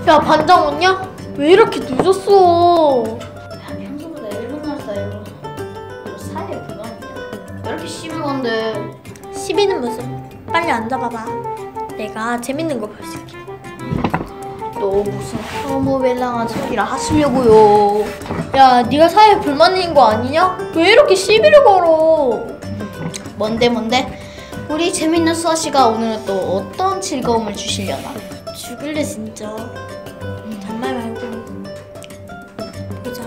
야, 반장 왔냐? 왜 이렇게 늦었어? 야, 평소보다 1분 늦었다 1분. 너 사이에 불만이냐? 왜 이렇게 시비 건데? 시비는 무슨? 빨리 앉아봐봐. 내가 재밌는 거 보여줄게. 너 무슨 허무벨랑한 소리를 하시려고요? 야, 네가 사이에 불만 있는 거 아니냐? 왜 이렇게 시비를 걸어? 뭔데? 우리 재밌는 수아씨가 오늘은 또 어떤 즐거움을 주시려나? 죽을래 진짜. 잔말 말고 보자.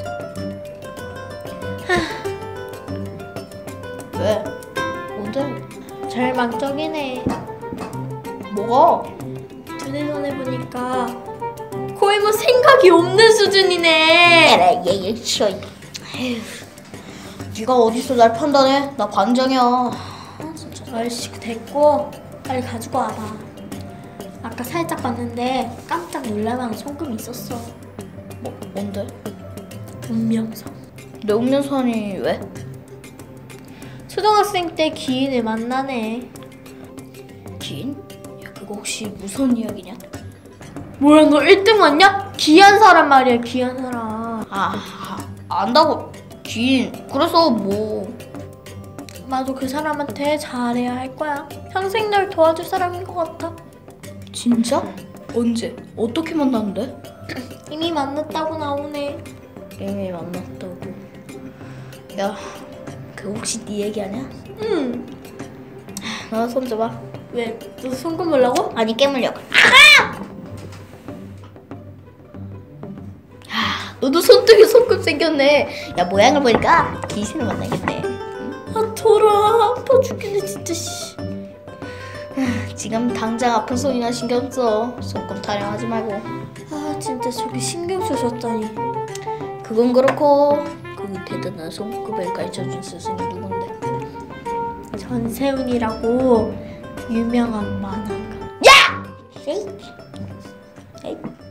왜? 뭔데? 절망적이네. 뭐가? 두뇌 손해 보니까 거의 뭐 생각이 없는 수준이네. 에라 얘 쉬어. 네가 어디서 날 판단해? 나 반장이야. 진짜. 얼씨 됐고 빨리 가지고 와봐. 아까 살짝 봤는데 깜짝 놀랄만한 손금이 있었어. 뭔데? 운명성. 내 운명선이 왜? 초등학생 때 기인을 만나네. 기인? 야 그거 혹시 무슨 이야기냐? 뭐야, 너 1등 맞냐? 귀한 사람 말이야, 귀한 사람. 안다고. 기인. 그래서 뭐? 나도 그 사람한테 잘해야 할 거야. 평생 날 도와줄 사람인 것 같아. 진짜? 언제? 어떻게 만났는데? 이미 만났다고 나오네. 이미 만났다고. 야, 그 혹시 네 얘기 아니야? 응. 나 손 줘봐. 왜? 너 손금 보려고? 아니 깨물려고. 너도 손등에 손금 생겼네. 야 모양을 보니까 귀신을 만나겠네. 아, 돌아. 아파 죽겠네 진짜. 씨. 지금 당장 아픈 손이나 신경 써. 손금 타령하지 말고. 아, 진짜 저기 신경 쓰셨다니. 그건 그렇고 그 대단한 손금을 가르쳐준 스승이 누군데? 전세훈이라고 유명한 만화가. 야! 에이.